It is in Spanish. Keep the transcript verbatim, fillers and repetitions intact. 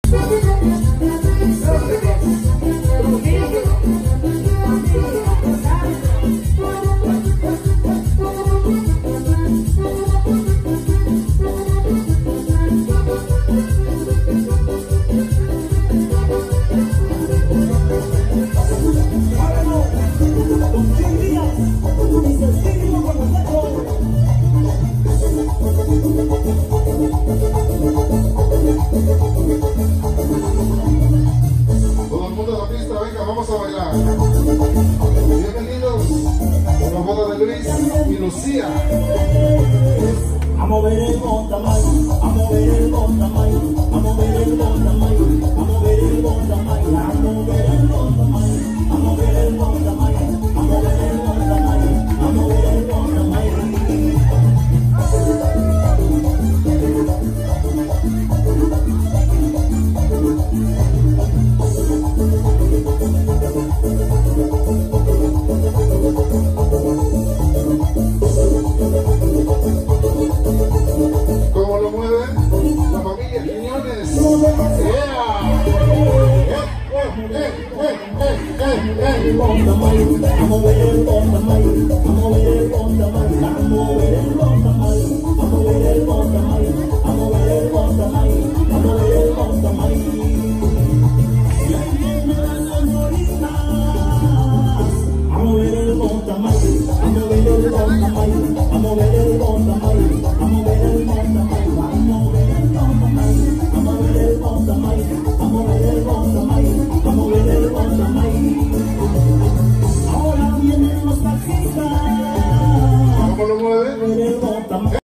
Vamos a bailar. Bienvenidos a la boda de Luis y Lucía. A mover el bondamay, a mover el bondamay, a mover el bondamay, a mover el bondamay, a mover el bondamay, a mover el bondamay, a mover el bondamay, a mover el bondamay. ¿Cómo lo mueve la familia Quiñones? ¡Yeah! ¡Eh, eh, eh, eh, eh, eh! A mover el bondamay, a mover el bondamay, a mover el bondamay, a mover